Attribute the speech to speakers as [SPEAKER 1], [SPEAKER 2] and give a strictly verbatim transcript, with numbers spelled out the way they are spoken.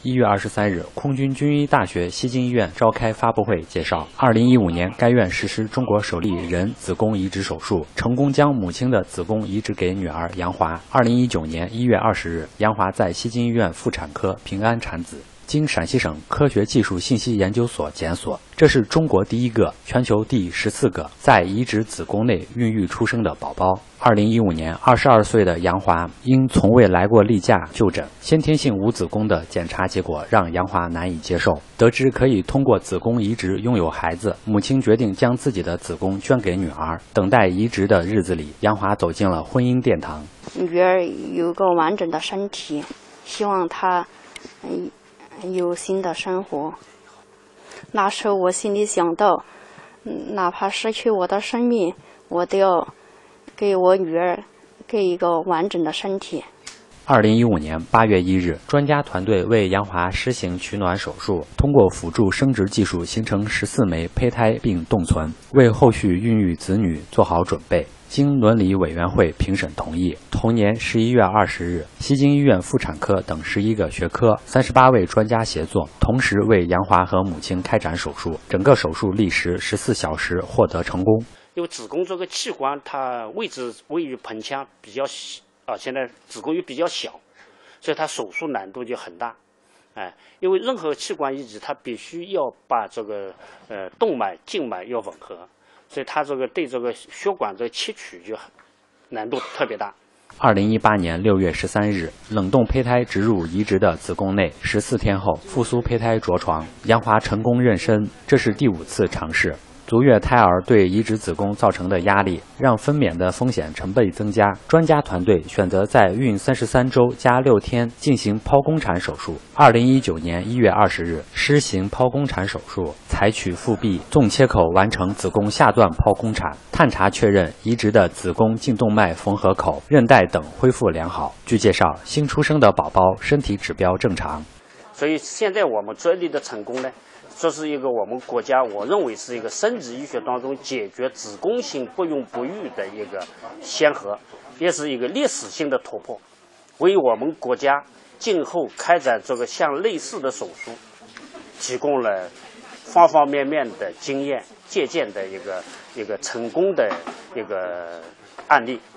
[SPEAKER 1] 一月二十三日，空军军医大学西京医院召开发布会，介绍，二零一五年该院实施中国首例人子宫移植手术，成功将母亲的子宫移植给女儿杨华。二零一九年一月二十日，杨华在西京医院妇产科平安产子。经陕西省科学技术信息研究所检索，这是中国第一个、全球第十四个在移植子宫内孕育出生的宝宝。二零一五年，二十二岁的杨华因从未来过例假就诊，先天性无子宫的检查结果让杨华难以接受。得知可以通过子宫移植拥有孩子，母亲决定将自己的子宫捐给女儿。等待移植的日子里，杨华走进了婚姻殿堂。
[SPEAKER 2] 女儿有个完整的身体，希望她嗯。有新的生活。那时候我心里想到，哪怕失去我的生命，我都要给我女儿给一个完整的身体。
[SPEAKER 1] 二零一五年八月一日，专家团队为杨华施行取卵手术，通过辅助生殖技术形成十四枚胚胎并冻存，为后续孕育子女做好准备。经伦理委员会评审同意，同年十一月二十日，西京医院妇产科等十一个学科、三十八位专家协作，同时为杨华和母亲开展手术。整个手术历时十四小时，获得成功。
[SPEAKER 3] 因为子宫这个器官，它位置位于盆腔比较小啊，现在子宫又比较小，所以它手术难度就很大。哎，因为任何器官移植，它必须要把这个呃动脉、静脉要吻合。所以它这个对这个血管这个切取就难度特别大。
[SPEAKER 1] 二零一八年六月十三日，冷冻胚胎植入移植的子宫内，十四天后，复苏胚胎着床，杨华成功妊娠，这是第五次尝试。足月胎儿对移植子宫造成的压力，让分娩的风险成倍增加。专家团队选择在孕三十三周加六天进行剖宫产手术。二零一九年一月二十日，施行剖宫产手术，采取腹壁纵切口完成子宫下段剖宫产，探查确认移植的子宫颈动脉缝合口、韧带等恢复良好。据介绍，新出生的宝宝身体指标正常。
[SPEAKER 3] 所以现在我们这里的成功呢？这是一个我们国家，我认为是一个生殖医学当中解决子宫型不孕不育的一个先河，也是一个历史性的突破，为我们国家今后开展这个像类似的手术提供了方方面面的经验借鉴的一个一个成功的一个案例。